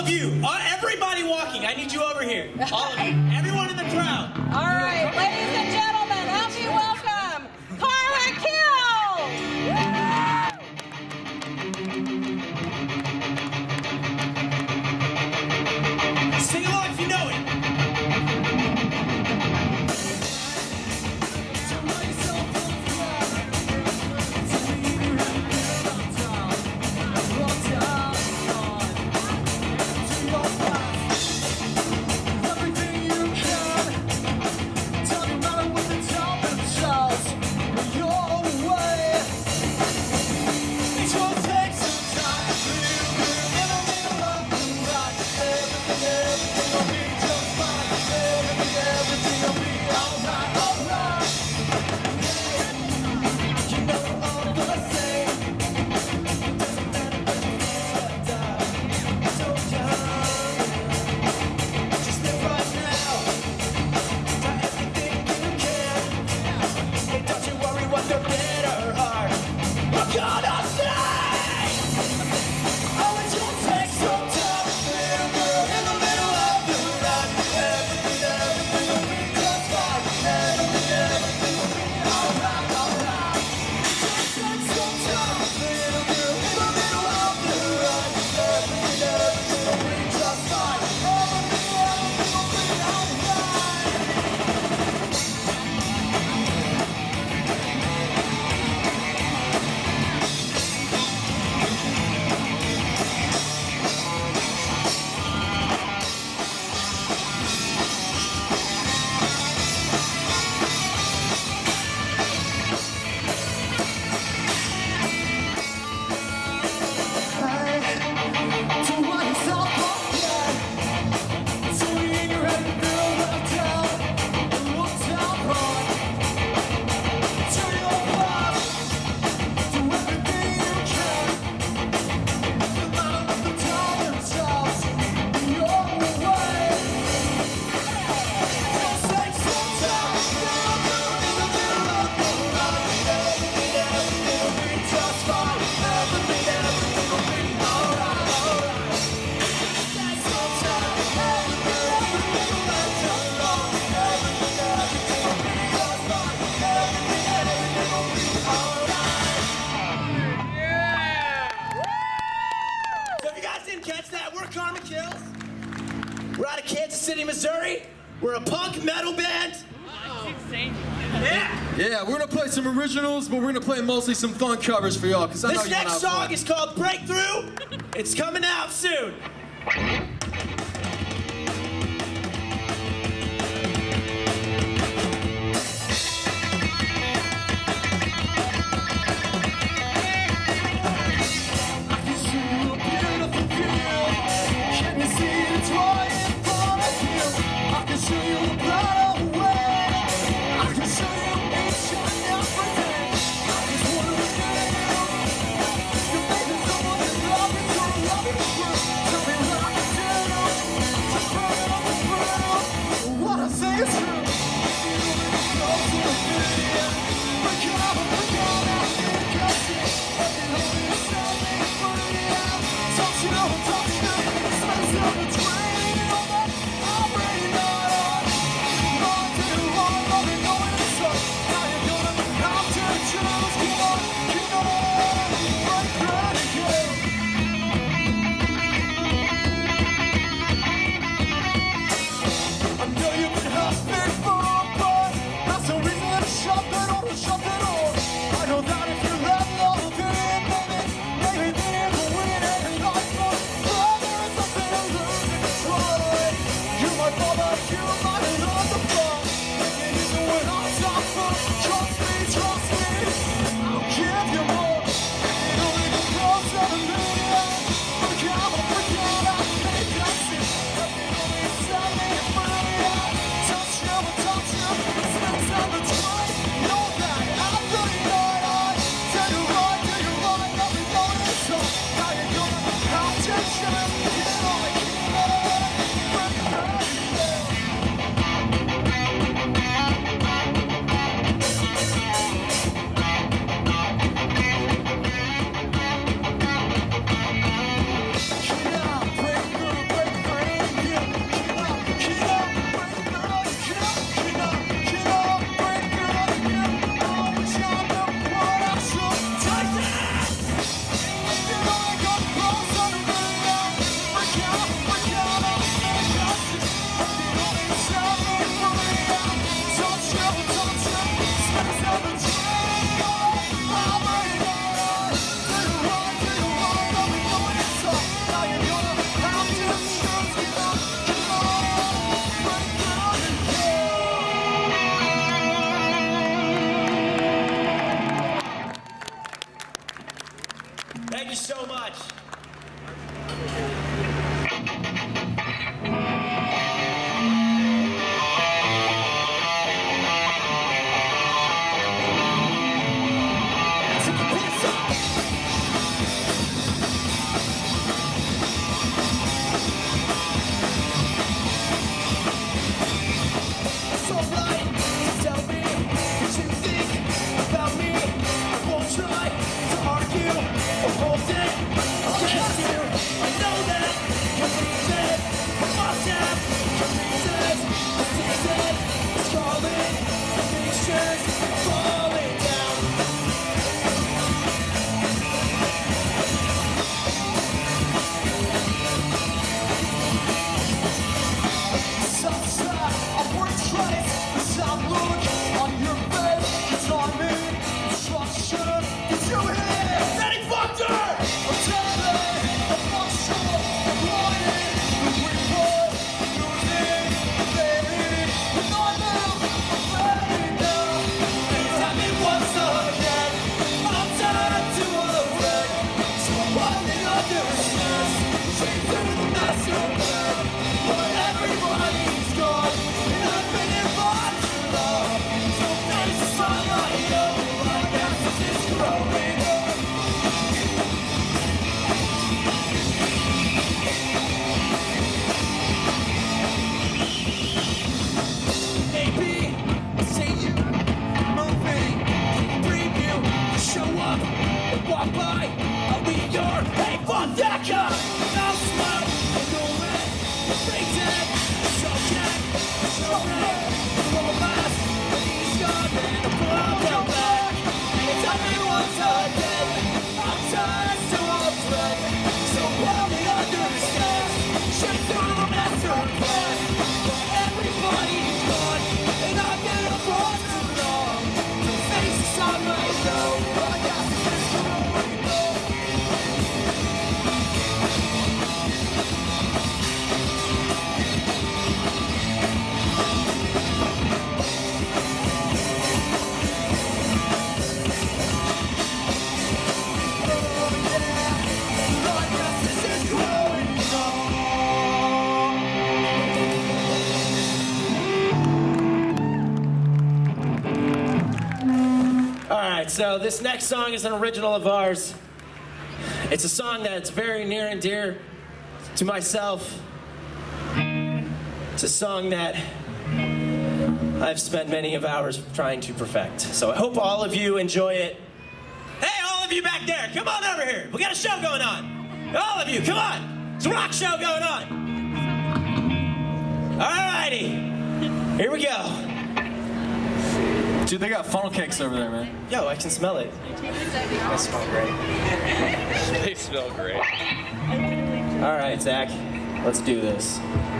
of you, everybody walking, I need you over here. All of you, everyone in the crowd. All right, ladies and gentlemen, help me welcome Karma Kill! Sing along if you know it. We're out of Kansas City, Missouri. We're a punk metal band. Yeah, we're gonna play some originals, but we're gonna play mostly some fun covers for y'all. This next song is called Breakthrough. It's coming out soon. so this next song is an original of ours. It's a song that's very near and dear to myself. It's a song that I've spent many of hours trying to perfect. So I hope all of you enjoy it. Hey, all of you back there, come on over here. We got a show going on. All of you, come on. It's a rock show going on. Alrighty, here we go. Dude, they got funnel cakes over there, man. Yo, I can smell it. They smell great. They smell great. All right, Zach, let's do this.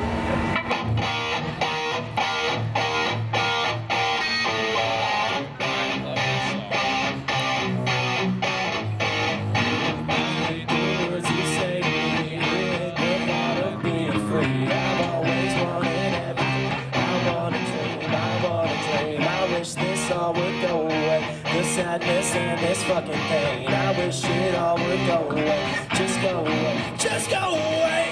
Sadness and this fucking pain. I wish it all would go away. Just go away. Just go away.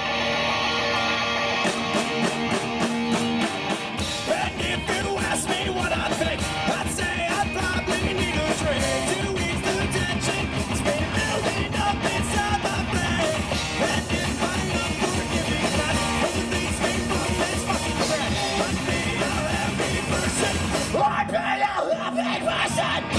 And if you ask me what I think, I'd say I probably need a drink to ease the tension. It's been building up inside my brain. And if I am forgiving that, it leads me from this fucking threat. I'd be a happy person. I'd be a happy person.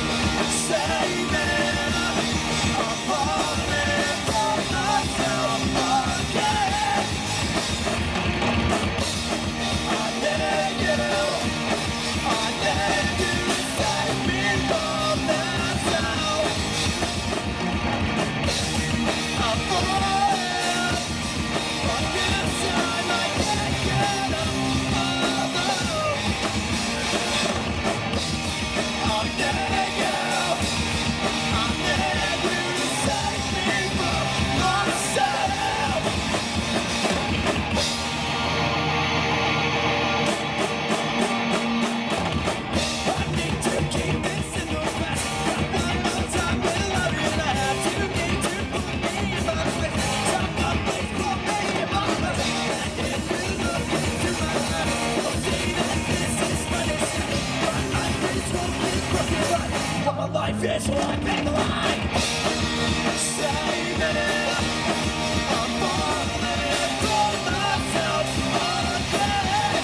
Life is one big lie. Saving it. I'm falling for myself again.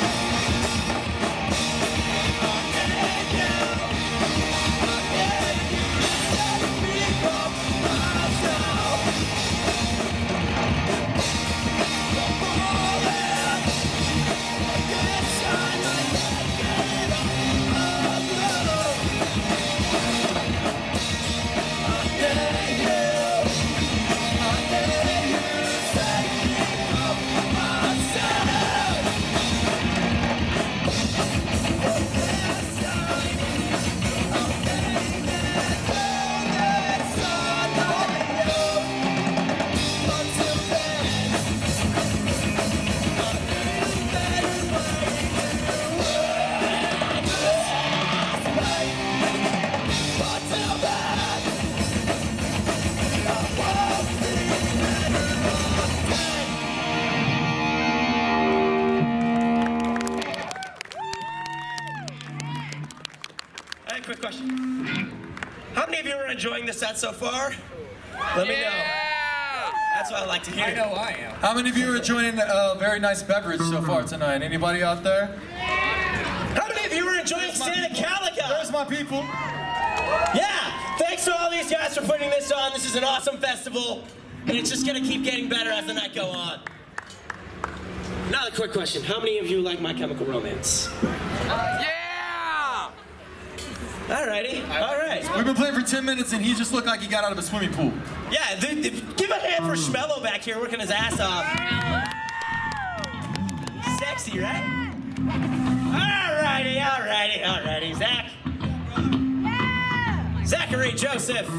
I need you. I need you to save me from myself. I'm falling inside my head. Quick question. How many of you are enjoying the set so far? Let me know. That's what I like to hear. I know I am. How many of you are enjoying a very nice beverage so far tonight? Anybody out there? How many of you are enjoying Santa Calica? There's my people. Yeah! Thanks to all these guys for putting this on. This is an awesome festival, and it's just gonna keep getting better as the night go on. Another quick question. How many of you like My Chemical Romance? Yeah! Alrighty, alright. We've been playing for 10 minutes and he just looked like he got out of a swimming pool. Yeah, give a hand for Schmello back here working his ass off. Sexy, right? Alrighty, Zach. Yeah. Zachary Joseph.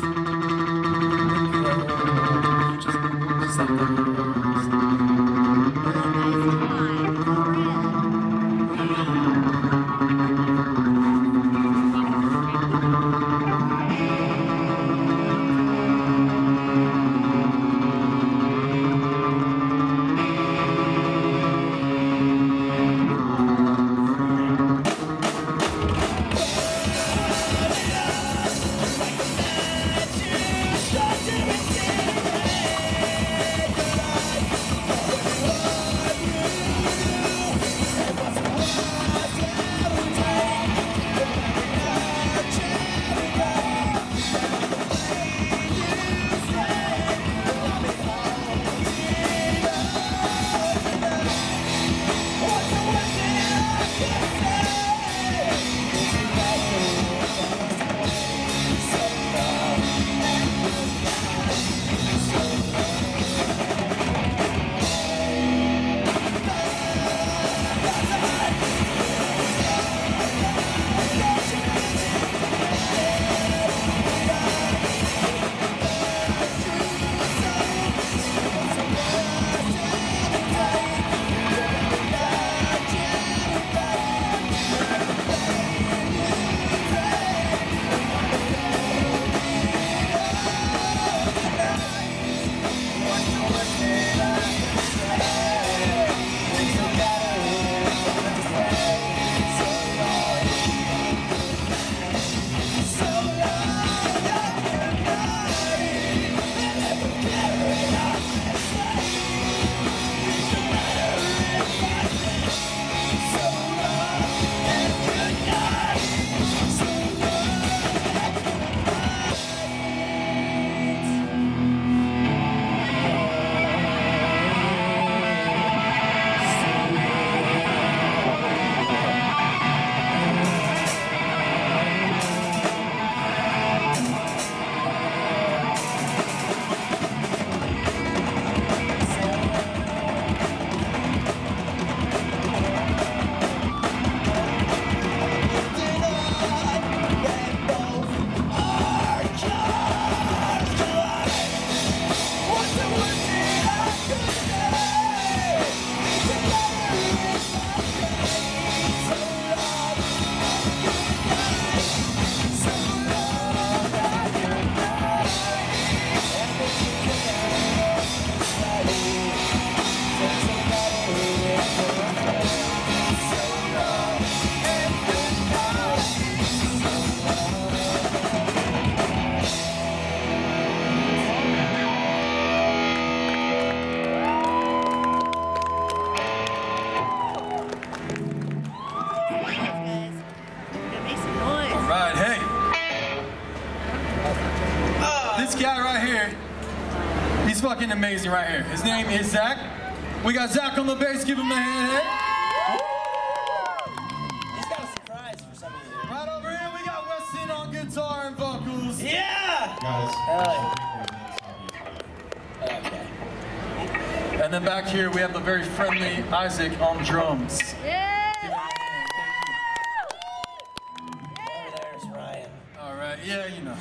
He's fucking amazing right here. His name is Zach. We got Zach on the bass. Give him a hand. Hey. He's got a surprise for some of you. Right over here, we got Weston on guitar and vocals. Yeah! Guys. Okay. And then back here, we have the very friendly Isaac on drums. Yeah! Over there's Ryan. All right. Yeah, you know.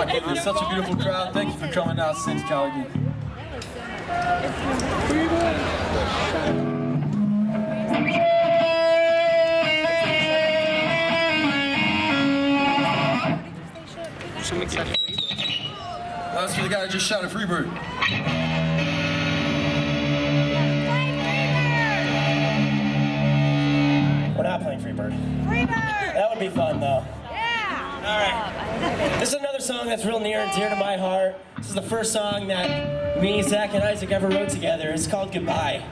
my goodness, such a beautiful crowd. Thank you for coming out, St. Caligari. That's for the guy who just shouted Freebird. We're not playing Freebird. Freebird! That would be fun, though. Yeah! All right. This is another song that's real near and dear to my heart. This is the first song that me, Zach, and Isaac ever wrote together. It's called Goodbye.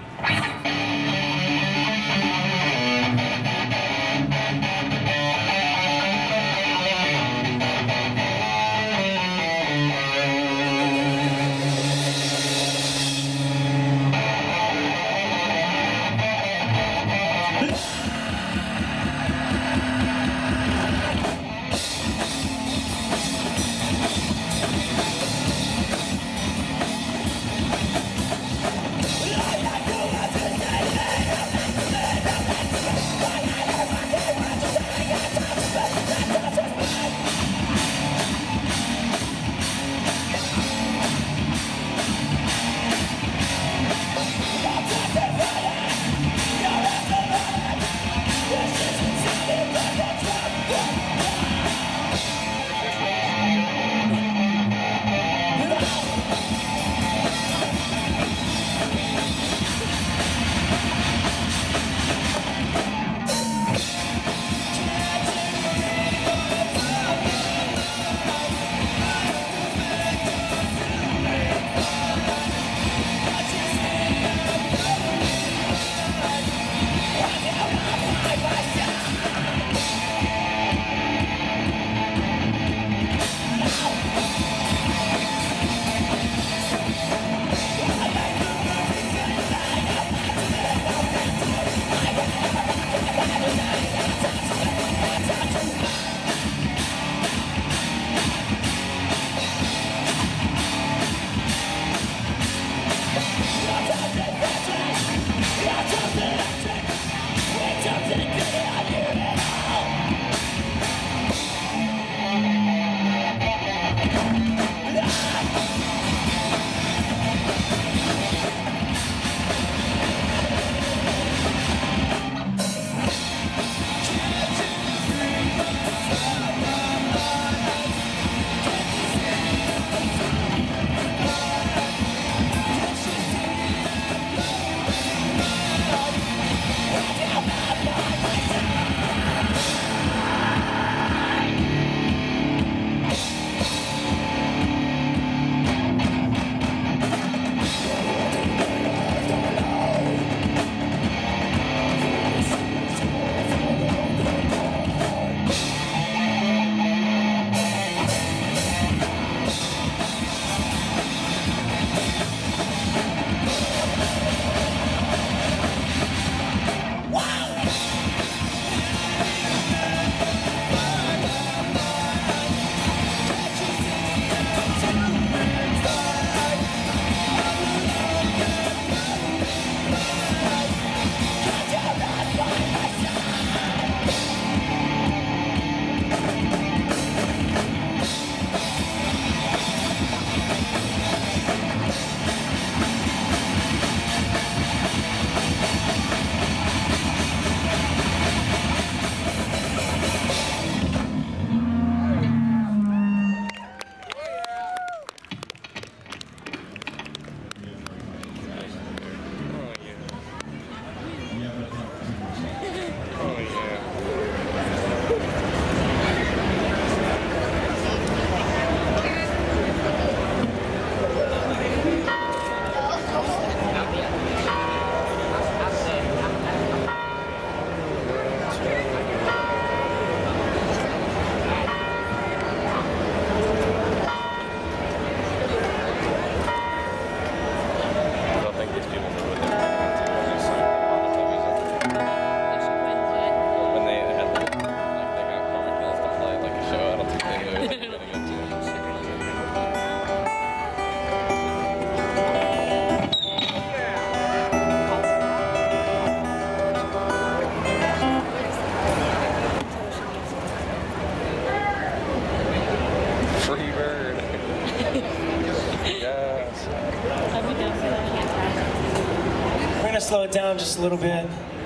to slow it down just a little bit.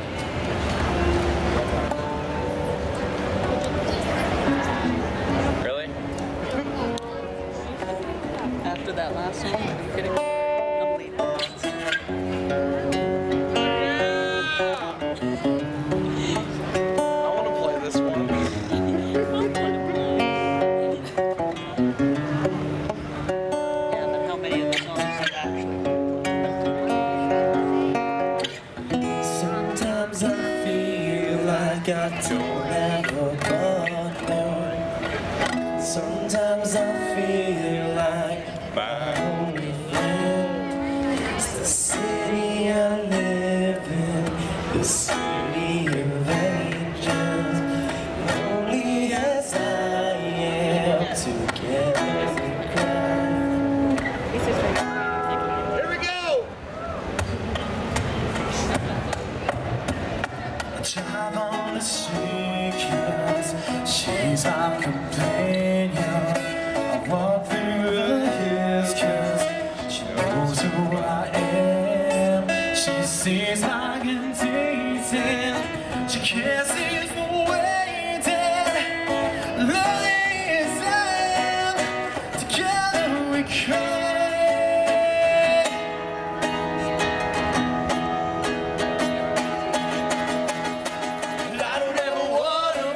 Really? After that last one, are you kidding me? I want to play this one. Yeah, but how many of the songs is it actually? Sometimes I feel like I don't have a partner. Sometimes I feel like my only friend is the city I live in, the city of angels. Lonely as I am, together we cry. Here we go! I drive on the street 'cause she's my companion. I walk through the hills 'cause she knows who I am. She sees my contagion. She can't see the waiting. Lonely as I am, together we cry. I don't ever wanna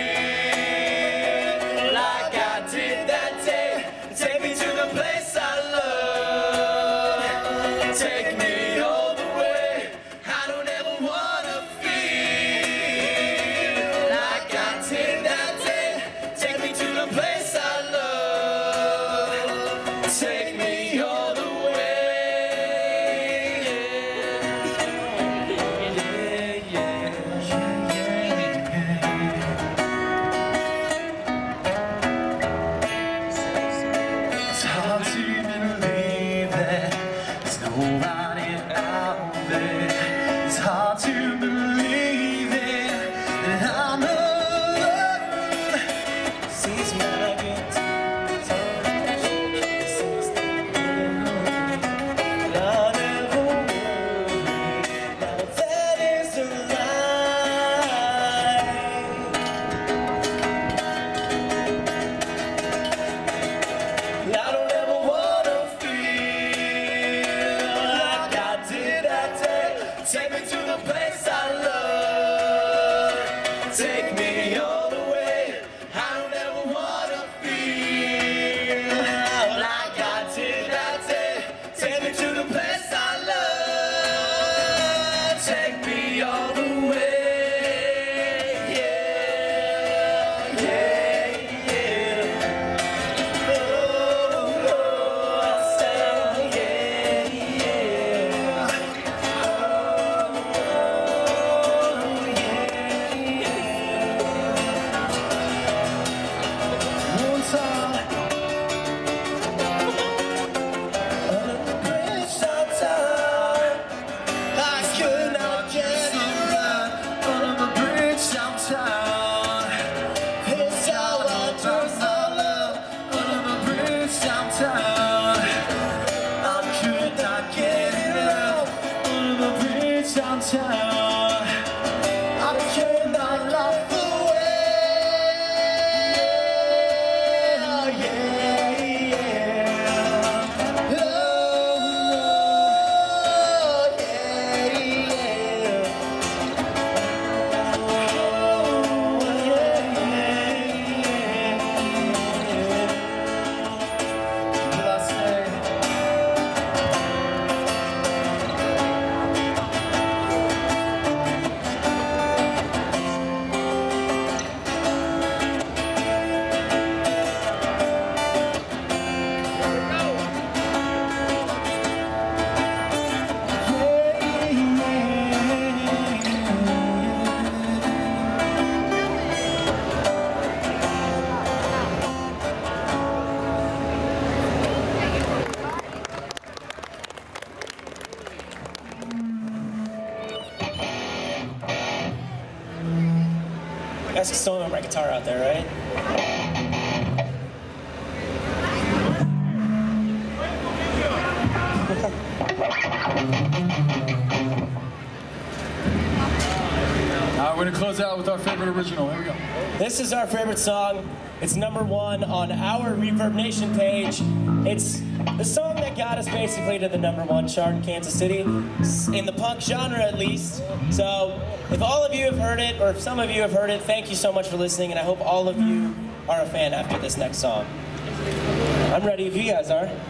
feel like I did that day. Take me to the place I love. Take me all the way. I don't ever wanna feel like I did that day. Take me to the place I love. Take me all the way. Yeah, yeah, It's hard to believe that there's nobody out there. It's hard to believe that I'm alone. Sees my guitar, sees the moon. I never worry, now that is a lie. I don't ever wanna feel like I did that day. Take me to the place I love. Take me all the way. I don't ever wanna feel like I did that day. Take me to the place I love. Take me all the way. Yeah, yeah, yeah. Oh, I say, yeah, yeah. One time, Bridge downtown, I could not get it right. under the bridge downtown. It's how I do my love. Under the bridge downtown. I could not get it out. Under the bridge downtown. I cannot laugh away. Oh, yeah, yeah. Oh, yeah, yeah. Oh, yeah, yeah. Will I say? You guys can still remember my guitar out there, right? gonna close out with our favorite original. Here we go. This is our favorite song. It's #1 on our Reverb Nation page. It's the song that got us basically to the #1 chart in Kansas City, in the punk genre at least. So if all of you have heard it, or if some of you have heard it, thank you so much for listening, and I hope all of you are a fan after this next song. I'm ready if you guys are.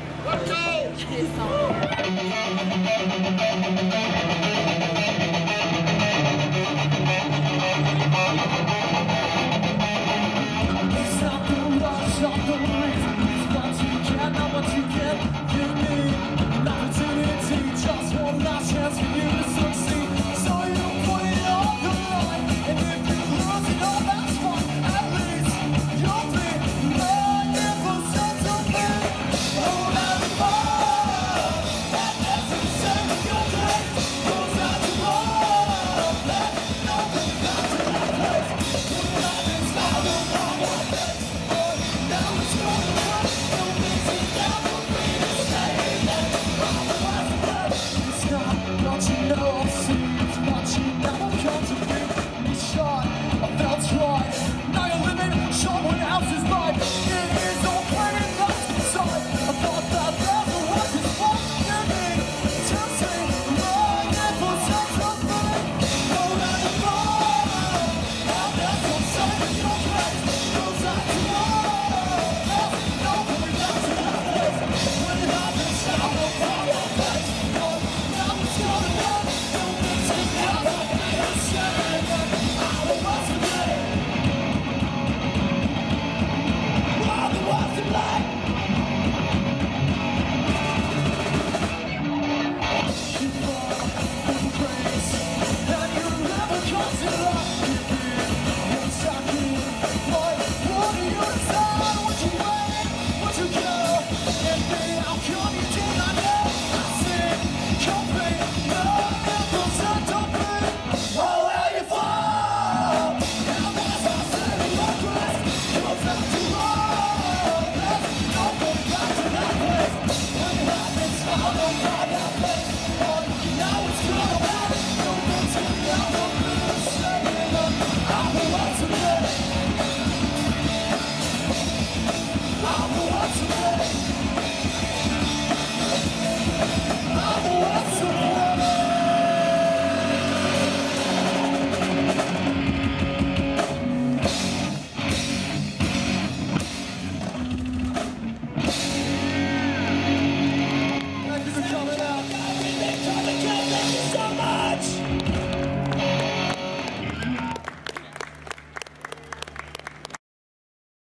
I'm the one to